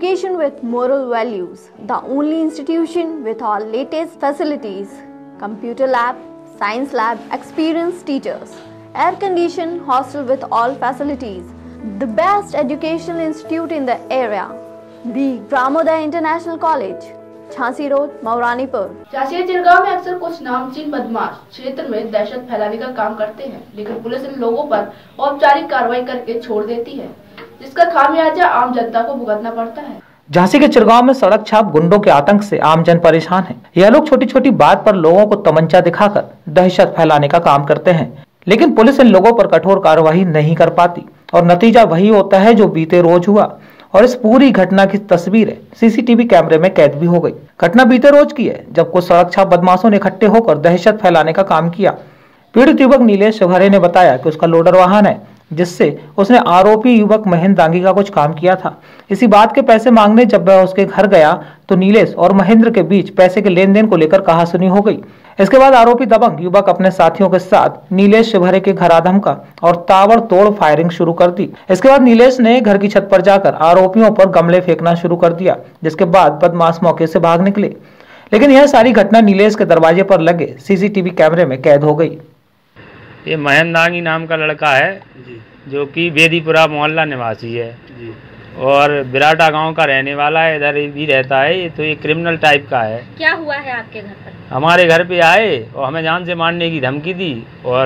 education with moral values. The only institution with all latest facilities, computer lab, science lab, experienced teachers, air-conditioned hostel with all facilities, the best educational institute in the area, the Gramoday International College, Jhansi road, Mauranipur. Jhansi Chirgaon में अक्सर कुछ नामचीन बदमाश क्षेत्र में दहशत फैलाने का काम करते हैं, लेकिन पुलिस इन लोगों पर औपचारिक कार्रवाई करके छोड़ देती है, जिसका खामियाजा आम जनता को भुगतना पड़ता है। झांसी के चिरगांव में सड़क छाप गुंडों के आतंक से आम जन परेशान है। यह लोग छोटी छोटी बात पर लोगों को तमंचा दिखाकर दहशत फैलाने का काम करते हैं, लेकिन पुलिस इन लोगों पर कठोर कार्रवाई नहीं कर पाती और नतीजा वही होता है जो बीते रोज हुआ। और इस पूरी घटना की तस्वीरें सीसीटीवी कैमरे में कैद भी हो गई। घटना बीते रोज की है, जब कुछ सड़क छाप बदमाशों ने इकट्ठे होकर दहशत फैलाने का काम किया। पीड़ित युवक नीलेश शिवहरे ने बताया कि उसका लोडर वाहन है, जिससे उसने आरोपी युवक महेंद्र दांगी का कुछ काम किया था। इसी बात के पैसे मांगने जब वह उसके घर गया तो नीलेश और महेंद्र के बीच पैसे के लेन देन को लेकर कहासुनी हो गई। इसके बाद आरोपी दबंग युवक अपने साथियों के साथ नीलेश शिवहरे के घर आ धमका और ताबड़तोड़ फायरिंग शुरू कर दी। इसके बाद नीलेश ने घर की छत पर जाकर आरोपियों पर गमले फेंकना शुरू कर दिया, जिसके बाद बदमाश मौके से भाग निकले। लेकिन यह सारी घटना नीलेश के दरवाजे पर लगे सीसीटीवी कैमरे में कैद हो गई। ये महेंद्र दांगी नाम का लड़का है जो कि बेदीपुरा मोहल्ला निवासी है और बिराटा गांव का रहने वाला है, इधर भी रहता है। ये तो ये क्रिमिनल टाइप का है। क्या हुआ है आपके घर पर? हमारे घर पे आए और हमें जान से मारने की धमकी दी और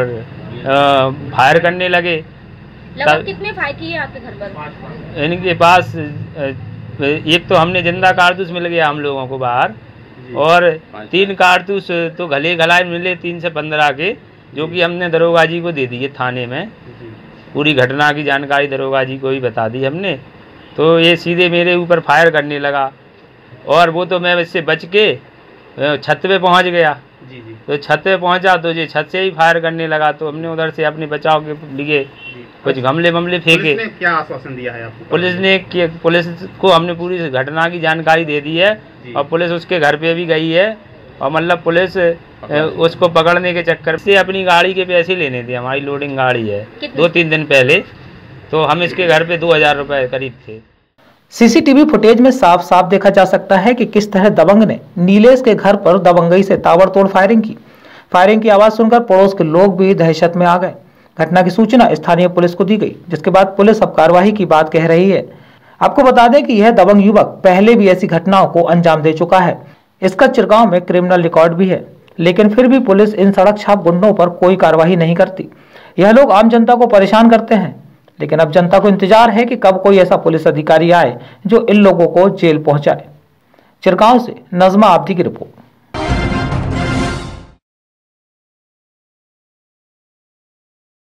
फायर करने लगे। लगभग कितने फायर किए आपके घर पर? इनके पास एक तो हमने जिंदा कारतूस मिल गया हम लोगों को बाहर, और 3 कारतूस तो गले गलाए मिले 3 से 15 के, जो कि हमने दरोगा जी को दे दिए थाने में। पूरी घटना की जानकारी दरोगा जी को ही बता दी हमने। तो ये सीधे मेरे ऊपर फायर करने लगा और वो तो मैं इससे बच के छत पे पहुंच गया। तो छत पे पहुंचा तो ये छत से ही फायर करने लगा। तो हमने उधर से अपने बचाव के लिए कुछ गमले फेंके। पुलिस ने क्या आश्वासन दिया है आपको? पुलिस को हमने पूरी घटना की जानकारी दे दी है और पुलिस उसके घर पे भी गई है और मतलब पुलिस उसको पकड़ने के चक्कर से अपनी गाड़ी के पैसे लेने थे। हमारी लोडिंग गाड़ी है, 2-3 दिन पहले तो हम इसके घर पे 2000 रुपए करीब थे। सीसीटीवी फुटेज में साफ साफ देखा जा सकता है कि किस तरह दबंग ने नीलेश के घर पर दबंगई से ताबड़तोड़ फायरिंग की। फायरिंग की आवाज सुनकर पड़ोस के लोग भी दहशत में आ गए। घटना की सूचना स्थानीय पुलिस को दी गई, जिसके बाद पुलिस अब कार्रवाई की बात कह रही है। आपको बता दें कि यह दबंग युवक पहले भी ऐसी घटनाओं को अंजाम दे चुका है। इसका चिरगांव में क्रिमिनल रिकॉर्ड भी है, लेकिन फिर भी पुलिस इन सड़क छाप गुंडों पर कोई कार्रवाई नहीं करती। यह लोग आम जनता को परेशान करते हैं, लेकिन अब जनता को इंतजार है कि कब कोई ऐसा पुलिस अधिकारी आए जो इन लोगों को जेल पहुंचाए। चिरगांव से नजमा आब्दी की रिपोर्ट।